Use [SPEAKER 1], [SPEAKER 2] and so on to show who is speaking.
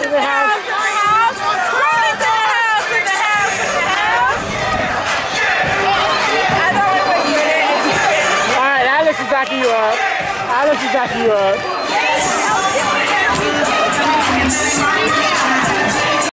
[SPEAKER 1] in the house.
[SPEAKER 2] Courtney's in the house. I know what you're doing.
[SPEAKER 1] All right, Alex is backing you up.